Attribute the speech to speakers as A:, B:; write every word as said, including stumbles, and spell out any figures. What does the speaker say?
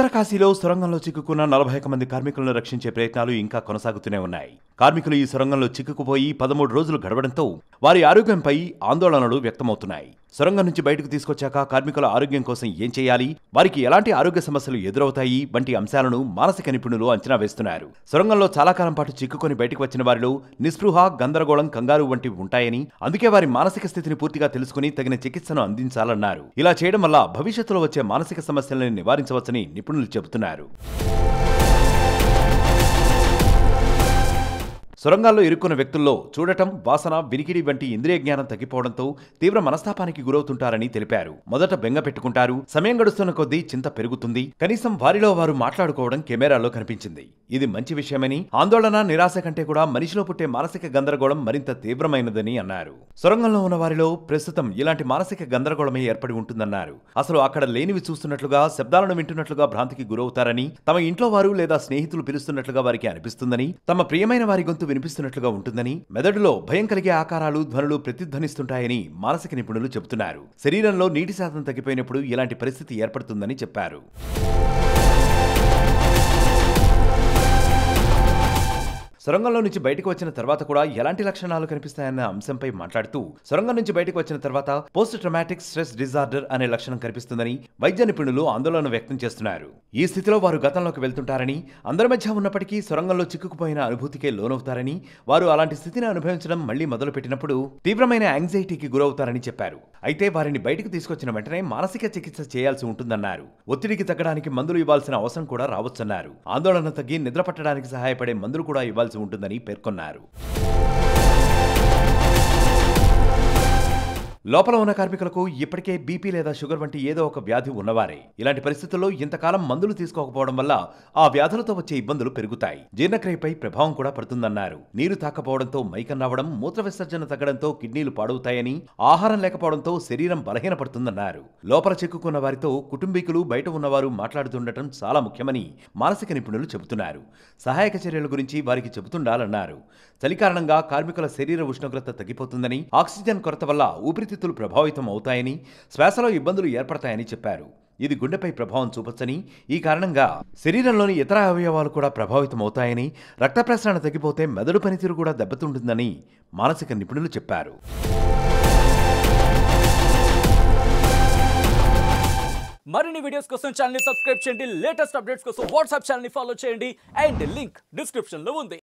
A: ఉత్తరకాశీలో సొరంగంలో చిక్కుకున్న నలభై ఒక్క మంది కార్మికులను రక్షించే ప్రయత్నాలు ఇంకా కొనసాగుతూనే ఉన్నాయి. కార్మికులు ఈ సొరంగంలో చిక్కుకుపోయి పదమూడు రోజులు గడవడంతో వారి ఆరోగ్యంపై ఆందోళనలు వ్యక్తమవుతున్నాయి. సొరంగం నుంచి బయటకు తీసుకొచ్చాక కార్మికుల ఆరోగ్యం కోసం ఏం చేయాలి, వారికి ఎలాంటి ఆరోగ్య సమస్యలు ఎదురవుతాయి వంటి అంశాలను మానసిక నిపుణులు అంచనా వేస్తున్నారు. సొరంగంలో చాలా కాలం పాటు చిక్కుకొని బయటకు వచ్చిన వారిలో నిస్పృహ, గందరగోళం, కంగారు వంటివి ఉంటాయని, అందుకే వారి మానసిక స్థితిని పూర్తిగా తెలుసుకుని తగిన చికిత్సను అందించాలన్నారు. ఇలా చేయడం వల్ల భవిష్యత్తులో వచ్చే మానసిక సమస్యలను నివారించవచ్చని నిపుణులు చెబుతున్నారు. సొరంగాల్లో ఇరుక్కున్న వ్యక్తుల్లో చూడటం, వాసన, వినికిడి వంటి ఇంద్రియ జ్ఞానం తగ్గిపోవడంతో తీవ్ర మనస్తాపానికి గురవుతుంటారని తెలిపారు. మొదట బెంగ పెట్టుకుంటారు, సమయం గడుస్తున్న కొద్దీ చింత పెరుగుతుంది, కనీసం వారిలో వారు మాట్లాడుకోవడం కెమెరాలో కనిపించింది. ఇది మంచి విషయమని, ఆందోళన, నిరాశ కంటే కూడా మనిషిలో పుట్టే మానసిక గందరగోళం మరింత తీవ్రమైనదని అన్నారు. సొరంగంలో ఉన్న వారిలో ప్రస్తుతం ఇలాంటి మానసిక గందరగోళమే ఏర్పడి ఉంటుందన్నారు. అసలు అక్కడ లేనివి చూస్తున్నట్లుగా, శబ్దాలను వింటున్నట్లుగా భ్రాంతికి గురవుతారని, తమ ఇంట్లో వారు లేదా స్నేహితులు పిలుస్తున్నట్లుగా వారికి అనిపిస్తుందని, తమ ప్రియమైన వారి గొంతు వినిపిస్తున్నట్లుగా ఉంటుందని, మెదడులో భయం కలిగే ఆకారాలు, ధ్వనులు ప్రతిధ్వనిస్తుంటాయని మానసిక నిపుణులు చెబుతున్నారు. శరీరంలో నీటి శాతం తగ్గిపోయినప్పుడు ఇలాంటి పరిస్థితి ఏర్పడుతుందని చెప్పారు. సొరంగంలో నుంచి బయటకు వచ్చిన తర్వాత కూడా ఎలాంటి లక్షణాలు కనిపిస్తాయన్న అంశంపై మాట్లాడుతూ, సొరంగం నుంచి బయటకు వచ్చిన తర్వాత పోస్ట్ ట్రామాటిక్ స్ట్రెస్ డిజార్డర్ అనే లక్షణం కనిపిస్తుందని వైద్య నిపుణులు ఆందోళన వ్యక్తం చేస్తున్నారు. ఈ స్థితిలో వారు గతంలోకి వెళ్తుంటారని, అందరి మధ్య ఉన్నప్పటికీ సొరంగంలో చిక్కుకుపోయిన అనుభూతికే లోనవుతారని, వారు అలాంటి స్థితిని అనుభవించడం మళ్లీ మొదలు పెట్టినప్పుడు తీవ్రమైన యాంగ్జైటీకి గురవుతారని చెప్పారు. అయితే వారిని బయటకు తీసుకొచ్చిన వెంటనే మానసిక చికిత్స చేయాల్సి ఉంటుందన్నారు. ఒత్తిడికి తగ్గడానికి మందులు ఇవ్వాల్సిన అవసరం కూడా రావచ్చన్నారు. ఆందోళన తగ్గి నిద్ర పట్టడానికి సహాయపడే మందులు కూడా ఇవ్వాల్సి ఉంటుందని పేర్కొన్నారు. లోపల ఉన్న కార్మికులకు ఇప్పటికే బీపీ లేదా షుగర్ వంటి ఏదో ఒక వ్యాధి ఉన్నవారే. ఇలాంటి పరిస్థితుల్లో ఇంతకాలం మందులు తీసుకోకపోవడం వల్ల ఆ వ్యాధులతో వచ్చే ఇబ్బందులు పెరుగుతాయి, జీర్ణక్రియపై ప్రభావం కూడా పడుతుందన్నారు. నీరు తాకపోవడంతో మైకం రావడం, మూత్ర విసర్జన తగ్గడంతో కిడ్నీలు పాడవుతాయని, ఆహారం లేకపోవడంతో శరీరం బలహీనపడుతుందన్నారు. లోపల చిక్కుకున్న వారితో కుటుంబీకులు, బయట ఉన్నవారు మాట్లాడుతుండటం చాలా ముఖ్యమని మానసిక నిపుణులు చెబుతున్నారు. సహాయక చర్యల గురించి వారికి చెబుతుండాలన్నారు. చలి కారణంగా కార్మికుల శరీర ఉష్ణోగ్రత తగ్గిపోతుందని, ఆక్సిజన్ కొరత వల్ల ఊపిరితిత్తులు ప్రభావితం అవుతాయని, శ్వాసలో ఇబ్బందులు ఏర్పడతాయని చెప్పారు. ఇది గుండెపై ప్రభావం చూపొచ్చని, ఈ కారణంగా శరీరంలోని ఇతర అవయవాలు కూడా ప్రభావితం అవుతాయని, రక్త ప్రసరణ తగ్గిపోతే మెదడు పనితీరు కూడా దెబ్బతింటుందని మానసిక నిపుణులు చెప్పారు.
B: మరిన్ని వీడియోస్ కోసం ఛానల్ ని సబ్స్క్రైబ్ చేయండి. లేటెస్ట్ అప్డేట్స్ కోసం వాట్సాప్ ఛానల్ ని ఫాలో చేయండి. అండ్ లింక్ డిస్క్రిప్షన్ లో ఉంది.